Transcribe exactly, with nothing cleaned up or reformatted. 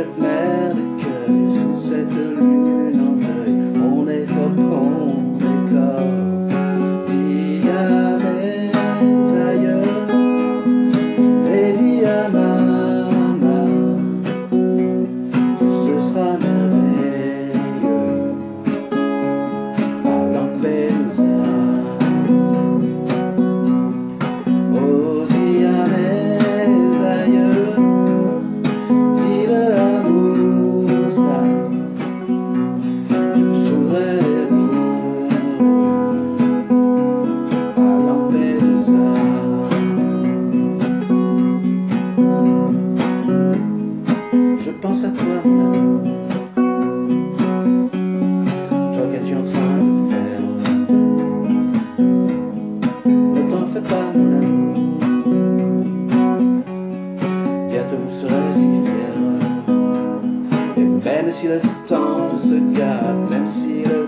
cette mer d'écueil, sous cette lune en deuil, on est comme on est comme. Dis à mes aïeux, et dis à ma maman, que ce sera merveilleux à Lampedusa. Oh, dis à mes aïeux, dis-le à Moussa, je saurai à Lampedusa. Je pense à toi, mon ami. Toi, qu'es-tu en train de faire? Ne t'en fais pas, mon ami. Bientôt vous serez si fiers. Et même si le temps se gâte, même si le